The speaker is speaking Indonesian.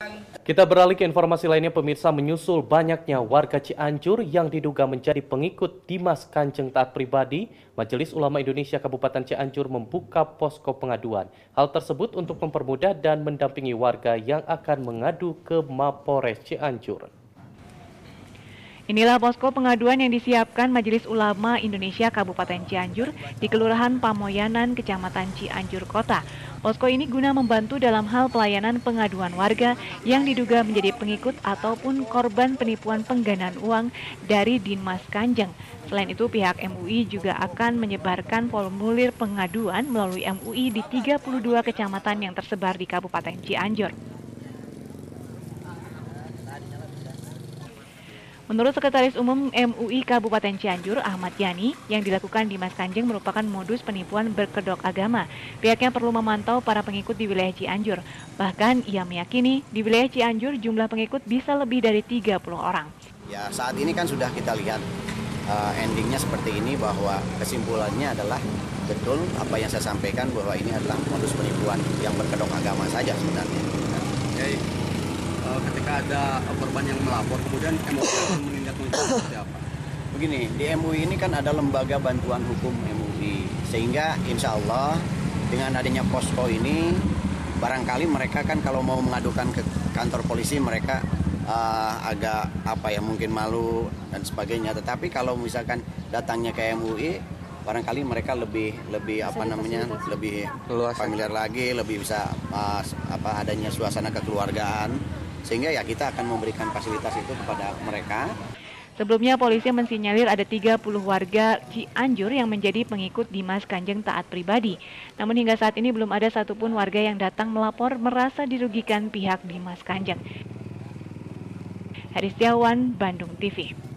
Kita beralih ke informasi lainnya, pemirsa. Menyusul banyaknya warga Cianjur yang diduga menjadi pengikut Dimas Kanjeng taat pribadi, Majelis Ulama Indonesia Kabupaten Cianjur membuka posko pengaduan. Hal tersebut untuk mempermudah dan mendampingi warga yang akan mengadu ke Mapores Cianjur. Inilah posko pengaduan yang disiapkan Majelis Ulama Indonesia Kabupaten Cianjur di Kelurahan Pamoyanan, Kecamatan Cianjur Kota. Posko ini guna membantu dalam hal pelayanan pengaduan warga yang diduga menjadi pengikut ataupun korban penipuan penggandaan uang dari Dimas Kanjeng. Selain itu, pihak MUI juga akan menyebarkan formulir pengaduan melalui MUI di 32 kecamatan yang tersebar di Kabupaten Cianjur. Menurut Sekretaris Umum MUI Kabupaten Cianjur, Ahmad Yani, yang dilakukan Dimas Kanjeng merupakan modus penipuan berkedok agama. Pihaknya perlu memantau para pengikut di wilayah Cianjur. Bahkan ia meyakini di wilayah Cianjur jumlah pengikut bisa lebih dari 30 orang. Ya, saat ini kan sudah kita lihat endingnya seperti ini, bahwa kesimpulannya adalah betul apa yang saya sampaikan, bahwa ini adalah modus penipuan yang berkedok agama saja sebenarnya. Jadi, ketika ada korban yang melapor, kemudian MUI akan menindaklanjuti seperti apa? Begini, di MUI ini kan ada lembaga bantuan hukum MUI, sehingga insya Allah dengan adanya posko ini, barangkali mereka kan kalau mau mengadukan ke kantor polisi, mereka agak mungkin malu dan sebagainya. Tetapi kalau misalkan datangnya ke MUI, barangkali mereka lebih lebih familiar lagi, lebih bisa adanya suasana kekeluargaan, sehingga ya kita akan memberikan fasilitas itu kepada mereka. Sebelumnya polisi mensinyalir ada 30 warga Cianjur yang menjadi pengikut Dimas Kanjeng taat pribadi. Namun hingga saat ini belum ada satupun warga yang datang melapor merasa dirugikan pihak Dimas Kanjeng. Heri Setiawan, Bandung TV.